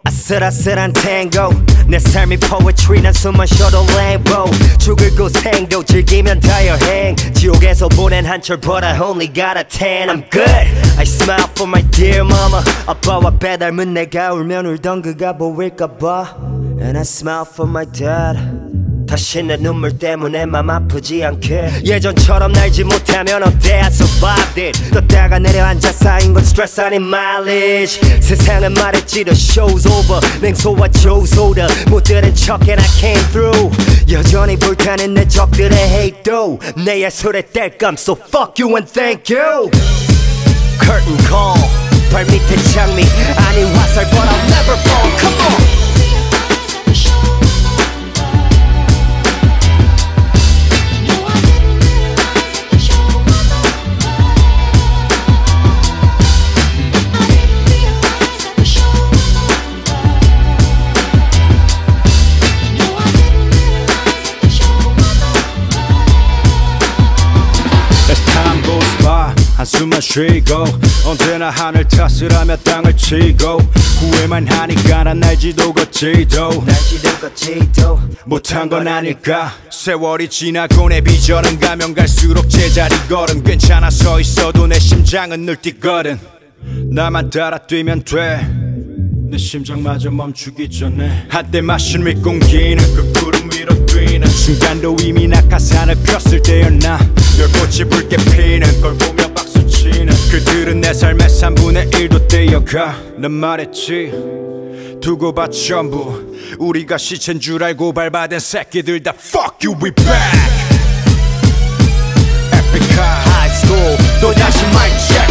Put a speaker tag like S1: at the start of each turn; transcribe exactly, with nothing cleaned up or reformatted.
S1: 아슬아슬한 탱고 내 삶이 poetry 난 숨만 쉬어도 랭보 죽을 고생도 즐기면 다 여행 지옥에서 보낸 한철 but I only got a ten I'm good I smile for my dear mama 아빠와 빼닮은 내가 울면 울던 그가 보일까봐 And I smile for my dad 다시 내 눈물 때문에 맘 아프지 않게 예전처럼 날지 못하면 어때 I survived it 떴다가 내려앉아 쌓인 건 stress 아닌 mileage 세상은 말했지 the show's over 맹소와 조소다 못 들은 척 and I came through 여전히 불타는 내 적들의 hate도 내 예술의 땔감 so fuck you and thank you Curtain call 발밑에 장미 아닌 화살 but I'll never fall come on
S2: 한숨만 쉬고 언제나 하늘 탓을 하며 땅을 치고 후회만 하니까 난 날지도 걷지도
S1: 날지도 걷지도
S2: 못한 건 아닐까 세월이 지나고 내 비전은 가면 갈수록 제자리 걸음 괜찮아 서 있어도 내 심장은 늘 뛰거든 나만 따라 뛰면 돼 내 심장마저 멈추기 전에 한때 마신 윗공기는 그 구름 위로 뛰는 순간도 이미 낙하산을 폈을 때였나 별꽃이 붉게 피는 걸 보며 박수치는 그들은 내 삶의 삼분의 일도 떼어가 난 말했지 두고 봐 전부 우리가 시체인 줄 알고 밟아댄 새끼들 다 fuck you we back Epik high school 또다시 mic check